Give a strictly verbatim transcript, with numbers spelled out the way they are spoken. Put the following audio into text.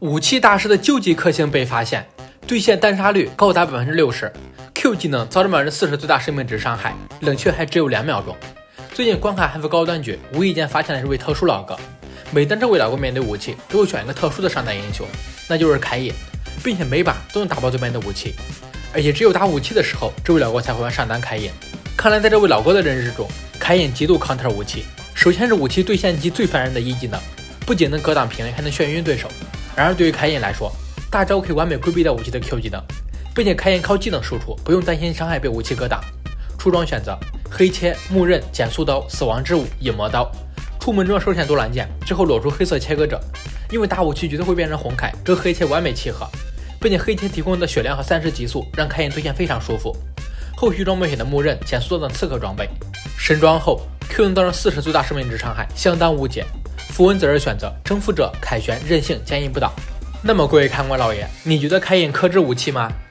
武器大师的究极克星被发现，对线单杀率高达 百分之六十， Q 技能造成 百分之四十 最大生命值伤害，冷却还只有两秒钟。最近观看汉服高端局，无意间发现了这位特殊老哥。每当这位老哥面对武器，都会选一个特殊的上单英雄，那就是凯隐，并且每把都能打爆对面的武器。而且只有打武器的时候，这位老哥才会玩上单凯隐。看来在这位老哥的认知中，凯隐极度 counter 武器。首先是武器对线机最烦人的一技能，不仅能格挡平 A， 还能眩晕对手。然而对于凯隐来说，大招可以完美规避掉武器的 Q 技能，并且凯隐靠技能输出，不用担心伤害被武器格挡。出装选择黑切、木刃、减速刀、死亡之舞、影魔刀。出门中首先多蓝剑，之后裸出黑色切割者，因为打武器绝对会变成红凯，跟黑切完美契合，并且黑切提供的血量和三十极速让凯隐对线非常舒服。后续装备选的木刃、减速刀等刺客装备，神装后 Q 能造成四十最大生命值伤害，相当无解。符文则是选择征服者、凯旋、韧性、坚毅不倒。那么各位看官老爷，你觉得凯隐克制武器吗？